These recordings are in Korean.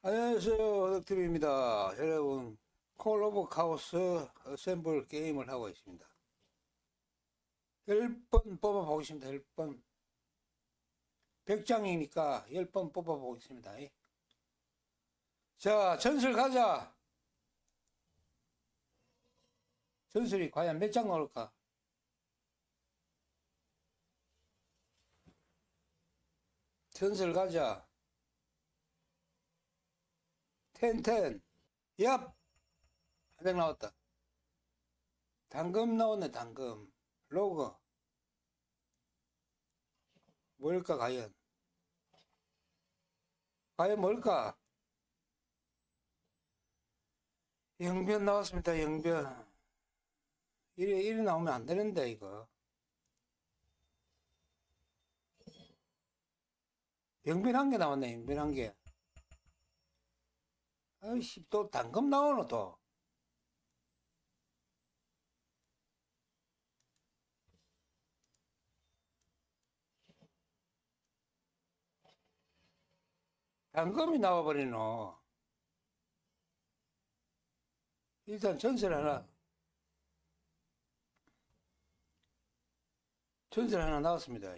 안녕하세요. 덕트입니다. 여러분, 콜 오브 카오스 어셈블 게임을 하고 있습니다. 10번 뽑아보겠습니다. 10번. 100장이니까 10번 뽑아보겠습니다. 자, 전설 가자. 전설이 과연 몇 장 나올까? 전설 가자. 텐텐. 얍! 한 장 나왔다. 당금 나왔네, 당금. 로그. 뭘까, 과연? 과연 뭘까? 영변 나왔습니다, 영변. 이래 나오면 안 되는데, 이거. 영변 한 개 나왔네, 영변 한 개. 아이씨, 또 당금 나오노, 또. 당금이 나와버리노. 일단 전설 하나 나왔습니다.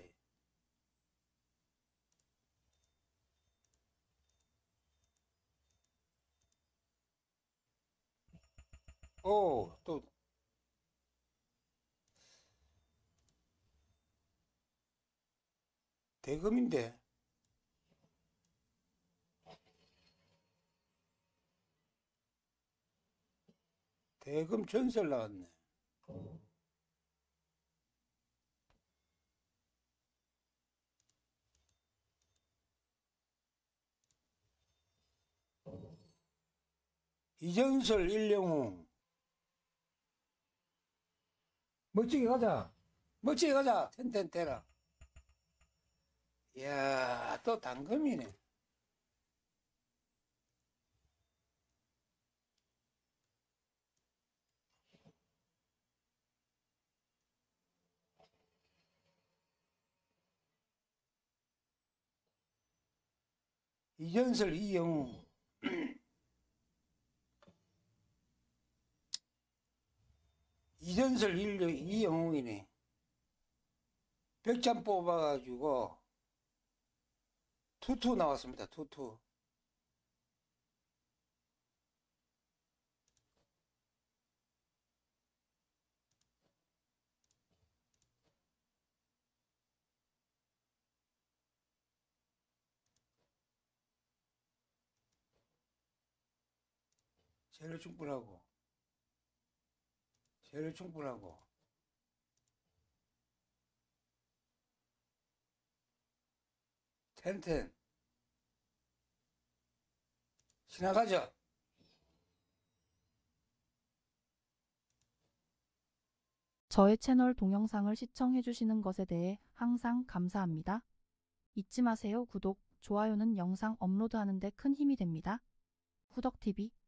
오, 또, 대금인데. 대금 전설 나왔네. 이전설 일영웅. 멋지게 가자. 멋지게 가자. 텐텐테라. 이야, 또 당금이네. 이전설 이영웅. 이전설 이영웅이네. 100장 뽑아가지고 투투 나왔습니다. 투투. 재료 충분하고. 재료 충분하고. 텐텐. 지나가자. 저의 채널 동영상을 시청해주시는 것에 대해 항상 감사합니다. 잊지 마세요. 구독, 좋아요는 영상 업로드하는 데 큰 힘이 됩니다. 후덕TV